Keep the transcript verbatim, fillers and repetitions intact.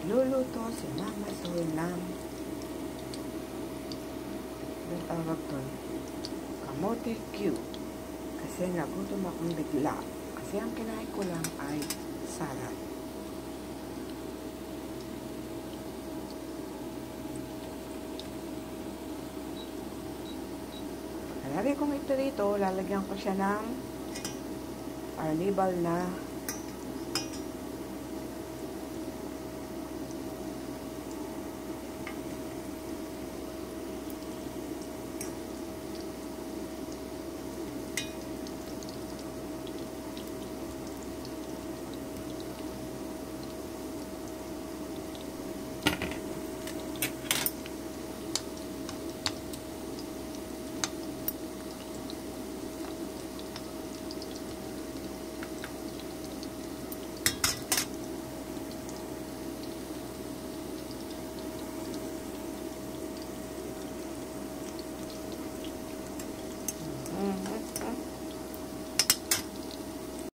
Nagluluto si Mama Sol ng ang tawag doon, kamote cube. Kasi nagutom akong bigla. Kasi ang kinain ko lang ay salad. Pagkalagay kong ito dito, lalagyan ko siya ng arnibal na